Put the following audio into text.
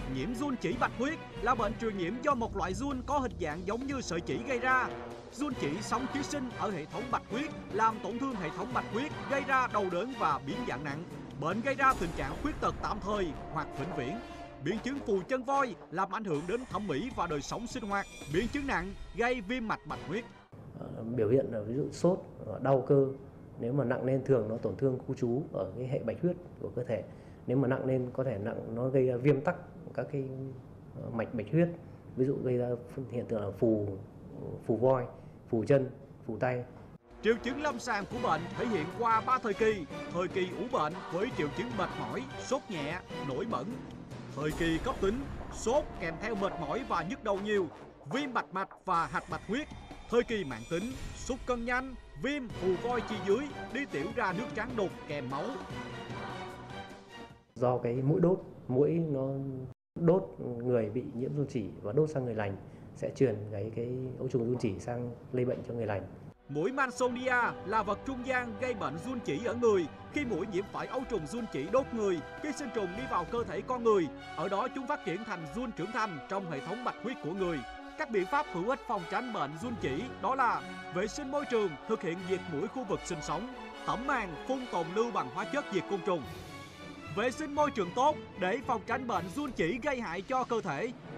Nhiễm giun chỉ bạch huyết là bệnh truyền nhiễm do một loại giun có hình dạng giống như sợi chỉ gây ra. Giun chỉ sống ký sinh ở hệ thống bạch huyết, làm tổn thương hệ thống bạch huyết, gây ra đau đớn và biến dạng nặng. Bệnh gây ra tình trạng khuyết tật tạm thời hoặc vĩnh viễn. Biến chứng phù chân voi làm ảnh hưởng đến thẩm mỹ và đời sống sinh hoạt. Biến chứng nặng gây viêm mạch bạch huyết. Biểu hiện là ví dụ sốt, đau cơ. Nếu mà nặng lên thường nó tổn thương khu trú ở cái hệ bạch huyết của cơ thể. Nếu mà nặng lên có thể nó gây ra viêm tắc các cái mạch bạch huyết. Ví dụ gây ra hiện tượng là phù voi, phù chân, phù tay. Triệu chứng lâm sàng của bệnh thể hiện qua 3 thời kỳ. Thời kỳ ủ bệnh với triệu chứng mệt mỏi, sốt nhẹ, nổi mẩn. Thời kỳ cấp tính, sốt kèm theo mệt mỏi và nhức đầu nhiều, viêm bạch mạch và hạch bạch huyết. Thời kỳ mãn tính, sút cân nhanh, viêm, phù voi chi dưới, đi tiểu ra nước trắng đục kèm máu. Do cái mũi đốt, mũi nó đốt người bị nhiễm giun chỉ và đốt sang người lành sẽ truyền cái ấu trùng giun chỉ sang lây bệnh cho người lành. Muỗi Mansonia là vật trung gian gây bệnh giun chỉ ở người. Khi muỗi nhiễm phải ấu trùng giun chỉ đốt người, ký sinh trùng đi vào cơ thể con người, ở đó chúng phát triển thành giun trưởng thành trong hệ thống bạch huyết của người. Các biện pháp hữu ích phòng tránh bệnh giun chỉ đó là vệ sinh môi trường, thực hiện diệt muỗi khu vực sinh sống, tẩm màng phun tồn lưu bằng hóa chất diệt côn trùng. Vệ sinh môi trường tốt để phòng tránh bệnh giun chỉ gây hại cho cơ thể.